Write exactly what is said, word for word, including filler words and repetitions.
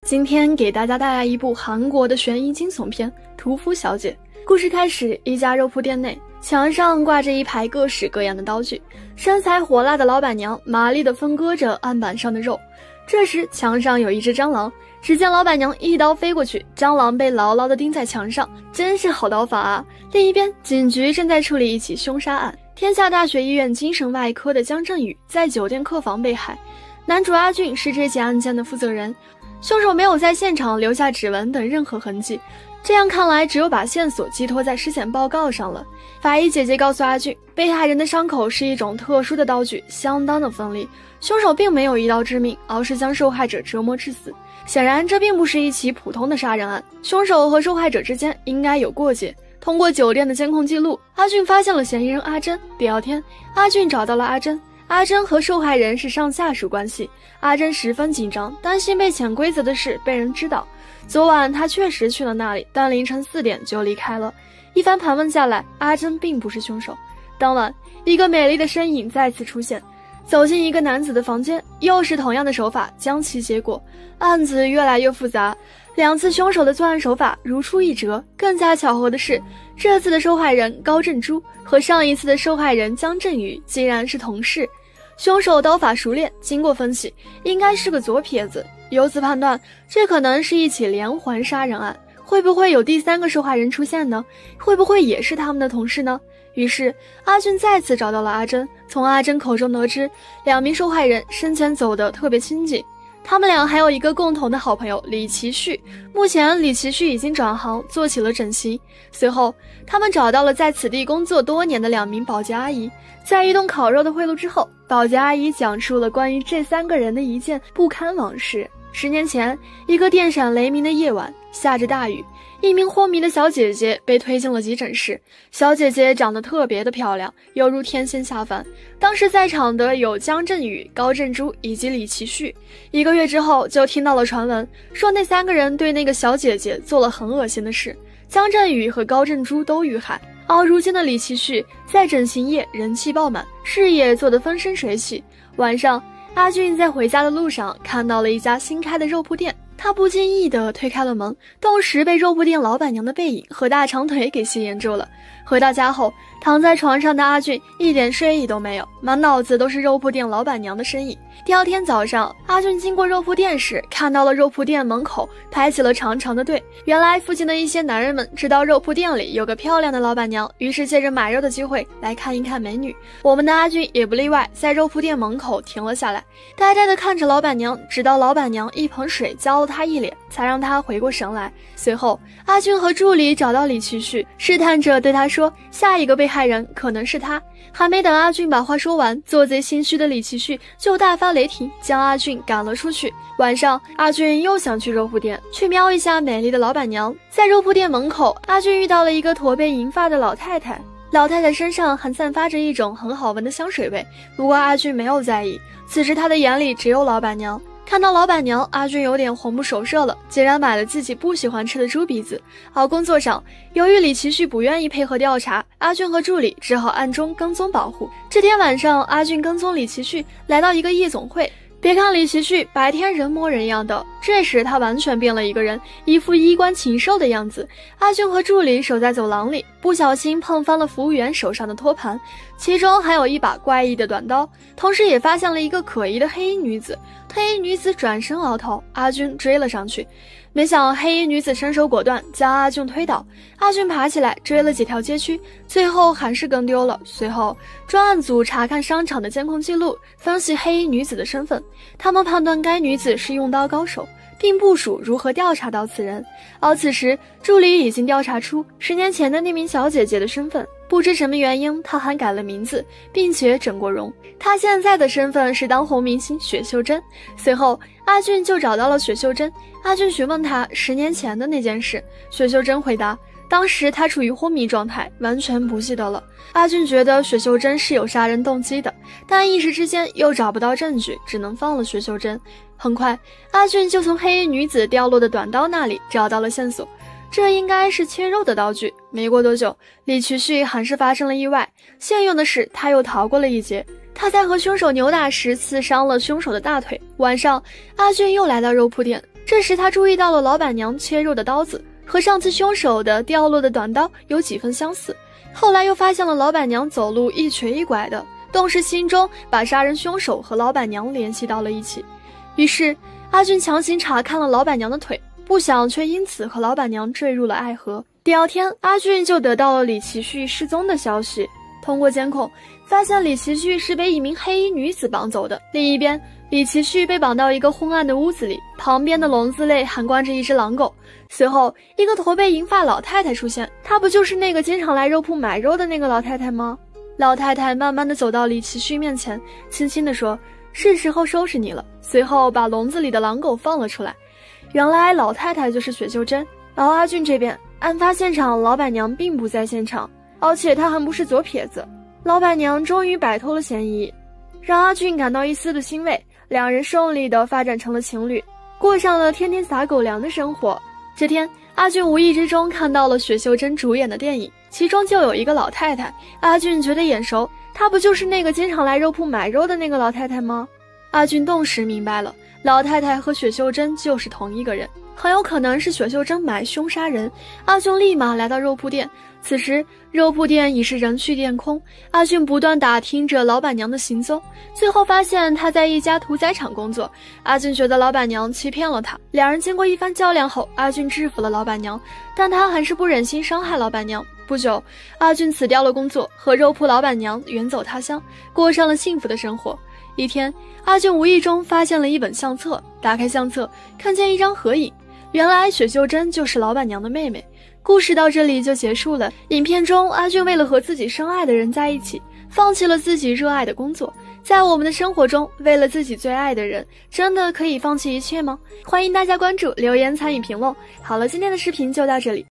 今天给大家带来一部韩国的悬疑惊悚片《屠夫小姐》。故事开始，一家肉铺店内，墙上挂着一排各式各样的刀具，身材火辣的老板娘麻利地分割着案板上的肉。这时，墙上有一只蟑螂，只见老板娘一刀飞过去，蟑螂被牢牢地钉在墙上，真是好刀法啊！另一边，警局正在处理一起凶杀案。天下大学医院精神外科的姜振宇在酒店客房被害，男主阿俊是这起案件的负责人。凶手没有在现场留下指纹等任何痕迹，这样看来只有把线索寄托在尸检报告上了。法医姐姐告诉阿俊，被害人的伤口是一种特殊的刀具，相当的锋利，凶手并没有一刀致命，而是将受害者折磨致死。显然这并不是一起普通的杀人案，凶手和受害者之间应该有过节。通过酒店的监控记录，阿俊发现了嫌疑人阿珍。第二天，阿俊找到了阿珍。阿珍和受害人是上下属关系，阿珍十分紧张，担心被潜规则的事被人知道。昨晚她确实去了那里，但凌晨四点就离开了。一番盘问下来，阿珍并不是凶手。当晚，一个美丽的身影再次出现，走进一个男子的房间，又是同样的手法将其结果。案子越来越复杂，两次凶手的作案手法如出一辙。更加巧合的是，这次的受害人高振珠和上一次的受害人姜振宇竟然是同事。凶手刀法熟练，经过分析，应该是个左撇子。由此判断，这可能是一起连环杀人案。会不会有第三个受害人出现呢？会不会也是他们的同事呢？于是阿俊再次找到了阿珍，从阿珍口中得知，两名受害人生前走得特别亲近。他们俩还有一个共同的好朋友李奇旭，目前李奇旭已经转行做起了整形。随后他们找到了在此地工作多年的两名保洁阿姨，在一顿烤肉的贿赂之后，保洁阿姨讲述了关于这三个人的一件不堪往事。十年前，一个电闪雷鸣的夜晚，下着大雨，一名昏迷的小姐姐被推进了急诊室。小姐姐长得特别的漂亮，犹如天仙下凡。当时在场的有姜振宇、高振珠以及李奇旭。一个月之后，就听到了传闻，说那三个人对那个小姐姐做了很恶心的事。姜振宇和高振珠都遇害，而如今的李奇旭在整形业人气爆满，事业做得风生水起。晚上，阿俊在回家的路上看到了一家新开的肉铺店，他不经意地推开了门，顿时被肉铺店老板娘的背影和大长腿给吸引住了。回到家后，躺在床上的阿俊一点睡意都没有，满脑子都是肉铺店老板娘的身影。第二天早上，阿俊经过肉铺店时，看到了肉铺店门口排起了长长的队。原来附近的一些男人们知道肉铺店里有个漂亮的老板娘，于是借着买肉的机会来看一看美女。我们的阿俊也不例外，在肉铺店门口停了下来，呆呆地看着老板娘，直到老板娘一盆水浇了他一脸，才让他回过神来。随后，阿俊和助理找到李奇旭，试探着对他说，下一个被害人可能是他。还没等阿俊把话说完，做贼心虚的李奇旭就大发雷霆，将阿俊赶了出去。晚上，阿俊又想去肉铺店去瞄一下美丽的老板娘。在肉铺店门口，阿俊遇到了一个驼背银发的老太太，老太太身上还散发着一种很好闻的香水味。不过阿俊没有在意，此时他的眼里只有老板娘。看到老板娘，阿俊有点魂不守舍了，竟然买了自己不喜欢吃的猪鼻子。而工作上，由于李奇旭不愿意配合调查，阿俊和助理只好暗中跟踪保护。这天晚上，阿俊跟踪李奇旭来到一个夜总会。别看李奇旭白天人模人样的，这时他完全变了一个人，一副衣冠禽兽的样子。阿俊和助理守在走廊里，不小心碰翻了服务员手上的托盘，其中还有一把怪异的短刀，同时也发现了一个可疑的黑衣女子。黑衣女子转身而逃，阿俊追了上去，没想黑衣女子身手果断，将阿俊推倒。阿俊爬起来追了几条街区，最后还是跟丢了。随后专案组查看商场的监控记录，分析黑衣女子的身份，他们判断该女子是用刀高手，并部署如何调查到此人。而此时助理已经调查出十年前的那名小姐姐的身份，不知什么原因，她还改了名字，并且整过容。她现在的身份是当红明星雪秀珍。随后阿俊就找到了雪秀珍，阿俊询问她十年前的那件事。雪秀珍回答，当时她处于昏迷状态，完全不记得了。阿俊觉得雪秀珍是有杀人动机的，但一时之间又找不到证据，只能放了雪秀珍。很快，阿俊就从黑衣女子掉落的短刀那里找到了线索，这应该是切肉的刀具。没过多久，李奇旭还是发生了意外，幸运的是他又逃过了一劫。他在和凶手扭打时刺伤了凶手的大腿。晚上，阿俊又来到肉铺店， 这时他注意到了老板娘切肉的刀子和上次凶手的掉落的短刀有几分相似，后来又发现了老板娘走路一瘸一拐的，顿时心中把杀人凶手和老板娘联系到了一起。于是阿俊强行查看了老板娘的腿，不想却因此和老板娘坠入了爱河。第二天，阿俊就得到了李奇旭失踪的消息。通过监控发现李奇旭是被一名黑衣女子绑走的。另一边，李奇旭被绑到一个昏暗的屋子里，旁边的笼子内还关着一只狼狗。随后一个驼背银发老太太出现，她不就是那个经常来肉铺买肉的那个老太太吗？老太太慢慢地走到李奇旭面前，轻轻地说，是时候收拾你了。随后把笼子里的狼狗放了出来。原来老太太就是雪秀珍。而阿俊这边，案发现场老板娘并不在现场，而且她还不是左撇子。老板娘终于摆脱了嫌疑，让阿俊感到一丝的欣慰。两人顺利地发展成了情侣，过上了天天撒狗粮的生活。这天，阿俊无意之中看到了雪秀珍主演的电影，其中就有一个老太太，阿俊觉得眼熟，她不就是那个经常来肉铺买肉的那个老太太吗？阿俊顿时明白了，老太太和雪秀珍就是同一个人，很有可能是雪秀珍买凶杀人。阿俊立马来到肉铺店，此时肉铺店已是人去店空。阿俊不断打听着老板娘的行踪，最后发现她在一家屠宰场工作。阿俊觉得老板娘欺骗了他，两人经过一番较量后，阿俊制服了老板娘，但他还是不忍心伤害老板娘。不久，阿俊辞掉了工作，和肉铺老板娘远走他乡，过上了幸福的生活。一天，阿俊无意中发现了一本相册，打开相册，看见一张合影，原来雪秀珍就是老板娘的妹妹。故事到这里就结束了。影片中，阿俊为了和自己深爱的人在一起，放弃了自己热爱的工作。在我们的生活中，为了自己最爱的人，真的可以放弃一切吗？欢迎大家关注、留言、参与评论。好了，今天的视频就到这里。